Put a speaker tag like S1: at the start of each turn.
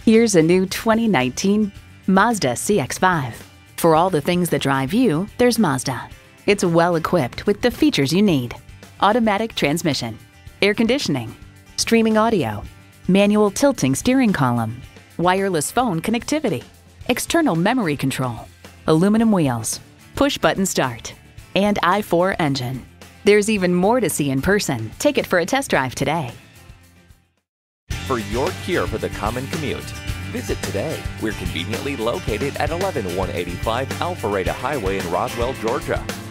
S1: Here's a new 2019 Mazda CX-5. For all the things that drive you, there's Mazda. It's well equipped with the features you need: automatic transmission, air conditioning, streaming audio, manual tilting steering column, wireless phone connectivity, external memory control, aluminum wheels, push-button start, and i4 engine. There's even more to see in person. Take it for a test drive today.
S2: For your cure for the common commute, visit today. We're conveniently located at 11185 Alpharetta Highway in Roswell, Georgia.